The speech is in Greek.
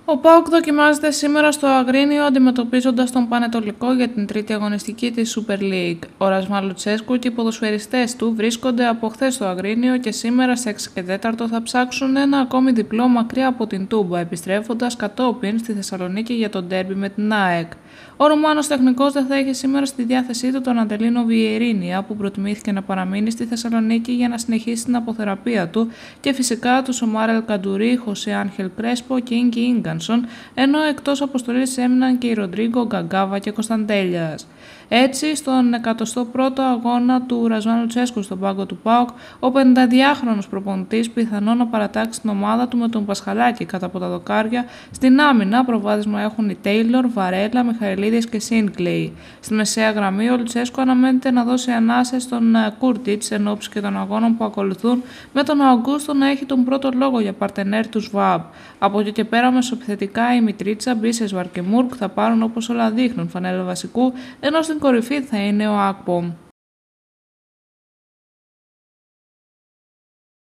Ο ΠΑΟΚ δοκιμάζεται σήμερα στο Αγρίνιο αντιμετωπίζοντας τον Πανετολικό για την τρίτη αγωνιστική της Super League. Ο Ρασβάν Λουτσέσκου και οι ποδοσφαιριστές του βρίσκονται από χθες στο Αγρίνιο και σήμερα σε 6 και 4 θα ψάξουν ένα ακόμη διπλό μακριά από την Τούμπα, επιστρέφοντας κατόπιν στη Θεσσαλονίκη για τον ντέρμπι με την ΑΕΚ. Ο Ρουμάνος τεχνικός δεν θα έχει σήμερα στη διάθεσή του τον Αντελίνο Βιερίνια, που προτιμήθηκε να παραμείνει στη Θεσσαλονίκη για να συνεχίσει την αποθεραπεία του, και φυσικά του Ομάρελ Καντουρί, Χωσέ Άγχελ Κρέσπο και Ίνκι Ίγκανσον, ενώ εκτός αποστολής έμειναν και οι Ροντρίγκο, Γκαγκάβα και Κωνσταντέλιας. Έτσι, στον 101ο αγώνα του Ρασβάν Λουτσέσκου στον πάγκο του ΠΑΟΚ, ο 52χρονος προπονητής πιθανόν να παρατάξει την ομάδα του με τον Πασχαλάκη κάτω από τα δοκάρια. Στην άμυνα προβάδισμα έχουν οι Τέιλορ, Βαρέλα, Μιχαηλίδης και Σίνκλεϊ. Στη μεσαία γραμμή ο Λουτσέσκου αναμένεται να δώσει ανάσες στον Κούρτιτς εν ώψη και των αγώνων που ακολουθούν, με τον Αουγκούστο να έχει τον πρώτο λόγο για παρτενέρ του ΣΒΑΜ. Από εκεί και πέρα μεσοπιθετικά η Μιτρίτσα, Μπίσεσβαρ και Μουρκ θα πάρουν, όπως όλα δείχνουν, φανέλα βασικού, ενώ στην κορυφή θα είναι ο Ακπομ.